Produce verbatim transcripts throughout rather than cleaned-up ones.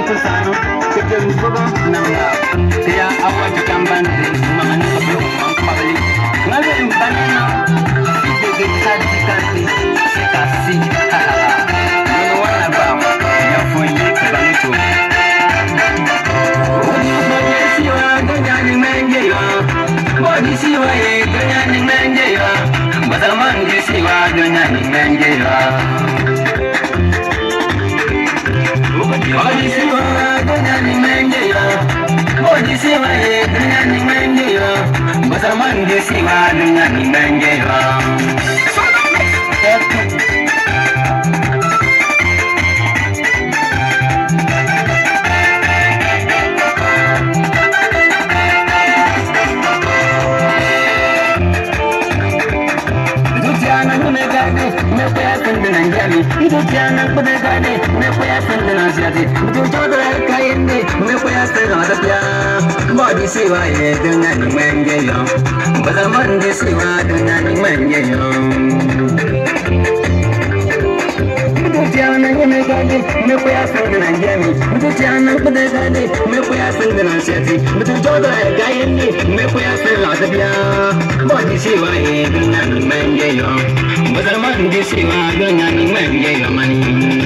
kusano kejem bogo nanga tia awati kambande mamani kablo mambali ngabe mbanana ibege kadi kadi sikasi nono wana ba yafonye bantu Bodi siwa ganyani menge yo Bodi siwa ye ganyani menge yo Bazamangi siwa ganyani menge yo Bodi siwa ganyani menge yo Bodi siwa ye ganyani menge yo Bazamangi siwa ganyani menge yo me fue a sentir en Yami, y tú ya no puedes ganar, me fue a sentir en Asiati, tú yo te caíste, me fue a sentir en Asiati, body si va a ir de una ni menge yo, pues el mundo si va de una ni menge yo. Tú ya no me gané, me fue a sentir en Yami, tú ya no puedes ganar, me fue a sentir en Asiati, tú yo te caíste, me fue a sentir en Asiati, body si va a ir de una ni menge yo. Bazaman di siwa ganyani menge yo mani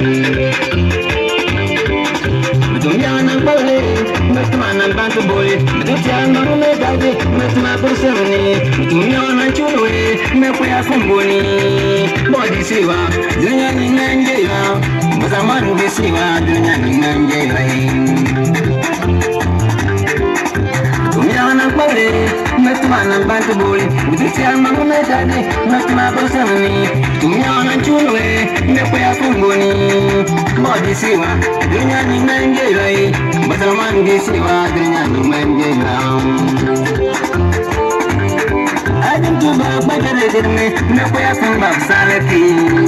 Dunya nang bale Metma nang bantu boy Dunya nang megade Metma kursemni Dunya nang chulwe Mepoya kumbuni Bodi siwa Dunya ni menge yo Bazaman di siwa Dunya ni menge yo Dunya nang bale Metma nang bantu boy Dunya nang megade Metma kursemni Dunya nang chulwe Mepoya kumbuni Bodi siwa Dunya ni menge yo Bazaman di siwa Dunya ni menge yo Adin tuba bagare dirme Mepoya kumbab salati